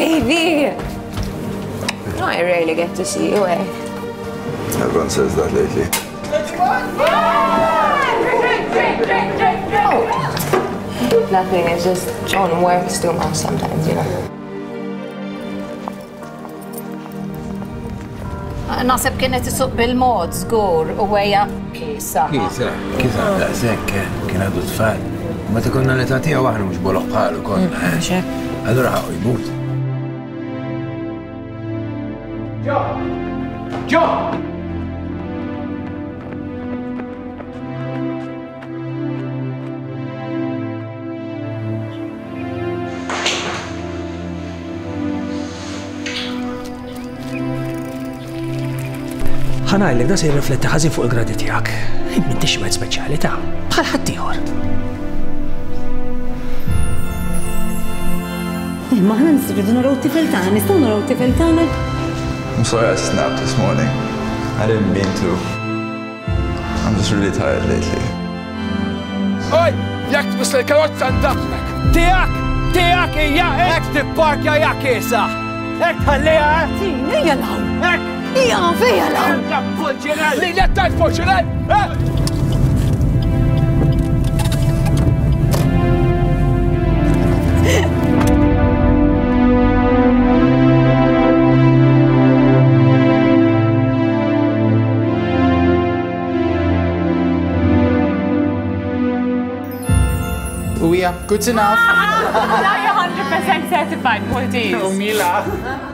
baby! No, I rarely get to see you, eh? Everyone says that lately. Oh. Nothing, it's just John works too much sometimes, you know. Naħseb kienet isuq bil-mod, żgur, u għeja kisa. Kisa, daqshekk kien għadu tfal. Meta konna l-età tiegħu aħna mhux boloq bħalu konna. Allura ħaqgħu jmut. John! ħanajlek da se jirrifletti ħażin fuq il-gradi tiegħek. M'intix wieħed speċjali ta' bħal ħadd ieħor. Ma ħna nisridu naraw t-tifel tagħna, nistgħu naraw t-tifel tagħna. I'm sorry I snapped this morning. I didn't mean to. I'm just really tired lately. Oj, jak tbis l-karozza ndafnek. Tijak hija hekk tipparkja jak isa. Hekk ħallija. Ejja law. Hekk. Ija fejja law. Li lettajt forċunaj. Uwijja, good enough. Now you're 100% certified, Maltese. Mila.